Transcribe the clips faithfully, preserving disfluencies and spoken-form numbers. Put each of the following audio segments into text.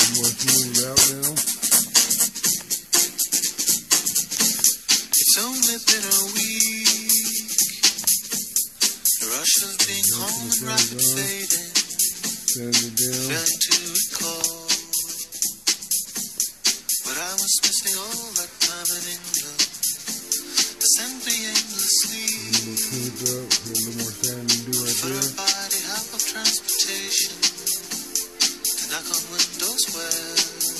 more smooth out now. It's only been a week. The rush of being home and rapid fading. Failing to recall what I was missing all that time in England. They sent me aimlessly. A little cleaned up, got a little more sand to do right for there. a body half of transportation to knock on windows where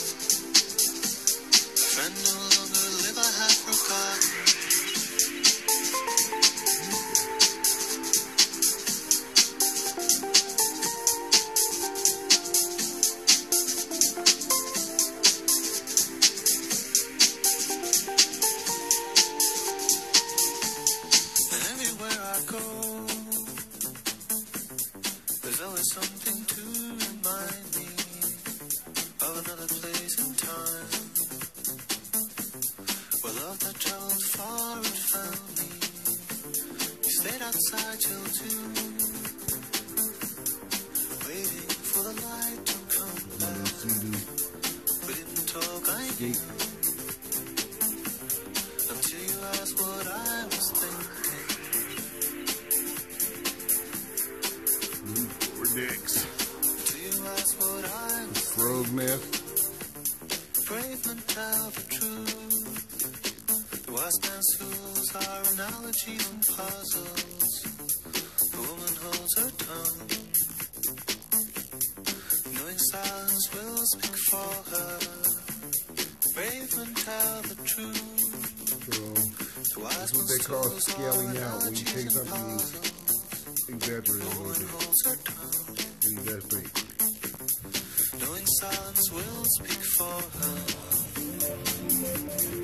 a friend no longer live. I have forgotten. There's always something to remind me of another place and time where love that traveled far and found me. We stayed outside till two, waiting for the light to come back. We didn't talk, I knew, until you asked what I was thinking. Dicks. Do you ask what I was Crow's nest. brave men tell the truth. The wise man's fools are analogies and puzzles. The woman holds her tongue, knowing silence will speak for her. Brave men tell the truth. So, The wise that's what they call scaling out when you take something exaggerated a little bit. And you guys think. Knowing silence will speak for her.